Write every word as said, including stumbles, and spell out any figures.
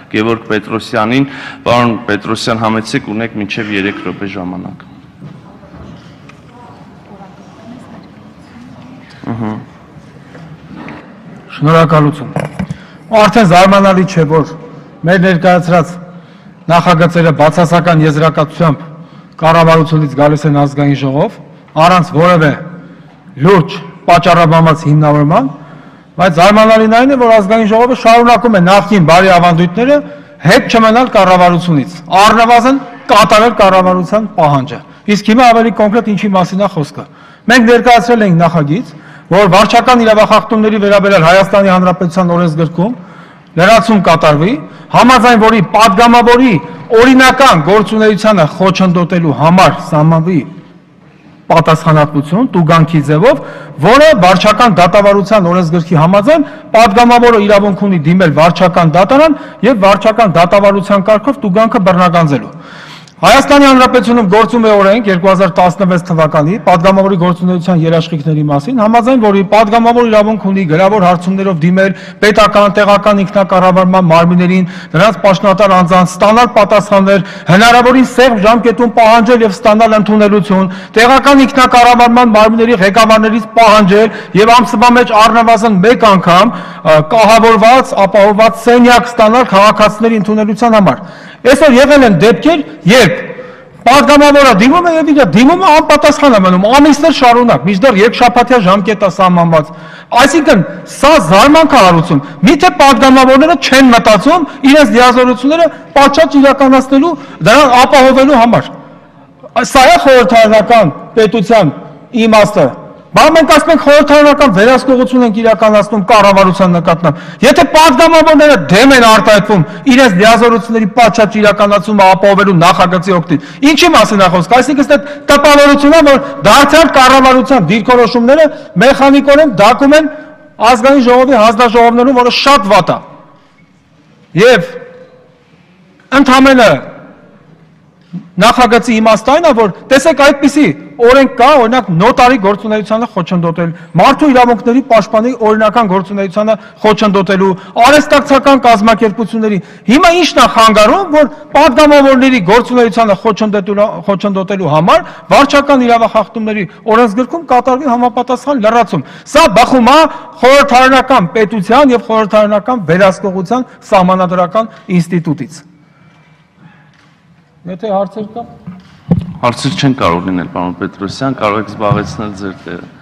Գևորգ Պետրոսյանին, պարոն Պետրոսյան, համեցեք ունեք մինչև երեք րոպե ժամանակ։ Շնորհակալություն։ Արդեն զարմանալի չէ, որ մեր ներկայացրած նախագծերը բացասական եզրակացությամբ կառավարությունից գալիս են ազգային ժողով, առանց որևէ լուրջ պատճառաբանված հիմնավորման, բայց զարմանալին այն է, որ ազգային ժողովը շարունակում է նախկին բարի ավանդույթները հետ չմնալ կառավարությունից, առնվազն կատարել կառավարության պահանջը։ Իսկ հիմա ավելի կոնկրետ ինչի մասին է խոսքը։ Մենք ներկայացրել ենք նախագիծ, որ վարչական իրավախախտումների վերաբերյալ Հայաստանի Հանրապետության օրենսգրքում լրացում կատարվի, համաձայն որի պատգամավորի օրինական գործունեությանը խոչընդոտելու համար սահմանվի պատասխանատվություն տուգանքի ձևով, որը վարչական դատավարության օրենսգրքի համաձայն պատգամավորը իրավունք ունի դիմել վարչական դատարան եւ վարչական դատավարության կարգով տուգանքը բռնականձելու։ Հայաստանի Հանրապետությունում գործում է օրենք երկու հազար տասնվեց թվականի պատգամավորի գործունեության երաշխիքների մասին, համաձայն որի պատգամավոր իրավունք ունի գրավոր հարցումներով դիմել պետական, տեղական ինքնակառավարման մարմիններին, նրանց պաշտոնատար անձանց ստանալ պատասխաններ, հնարավորին սեղմ ժամկետում պահանջել եւ ստանալ ընդունելություն, տեղական ինքնակառավարման մարմինների ղեկավարներից պահանջել եւ ամսվա մեջ առնվազն մեկ անգամ կահավորված, ապահովված սենյակ ստանալ քաղաքացիների ընդունելության համար։ Այսօր եղել են դեպքեր, երբ պատգամավորը դիմում է եւ իր դիմումը անպատասխան է մնում, ամիսներ շարունակ, մինչդեռ երկշաբաթյա ժամկետ է սահմանված։ Այսինքն, սա զարմանքարություն։ Միթե պատգամավորները չեն մտածում իրենց լիազորությունները պատշաճ իրականացնելու, դրան ապահովելու համար։ Սա է խորհրդարանական պետության իմաստը։ Բայց մենք ասում ենք խորհրդարանական վերահսկողություն ենք իրականացնում կառավարության նկատմամբ։ Եթե պատգամավորները դեմ են արտահայտվում իրենց լիազորությունների պատշաճ իրականացումը ապահովելու նախագծի օգտին, ինչի մասին է խոսքը։ Այսինքն այդ տպավորությունն է, որ դարձյալ կառավարության դիրքորոշումները մեխանիկորեն դակում են ազգային ժողովի հանձնաժողովներում, որը շատ վատ է։ Եվ ընդհանրապես նախագծի իմաստը այն է, որ տեսեք այդպիսի օրենք կա, օրինակ նոտարի գործունեությանը խոչընդոտել, մարդու իրավունքների պաշտպանի օրինական գործունեությանը խոչընդոտելու, արհեստակցական կազմակերպությունների։ Հիմա ի՞նչն է խանգարում, որ պատգամավորների գործունեությանը խոչընդոտելու համար վարչական իրավախախտումների օրենսգրքում կատարվի համապատասխան լրացում։ Սա բխում է խորհրդարանական պետության եւ խորհրդարանական վերահսկողության սահմանադրական ինստիտուտից։ Եթե հարցեր կա։ Հարցեր չեն կարող լինել, պարոն Պետրոսյան, կարող եք զբաղեցնել ձեր տեղը։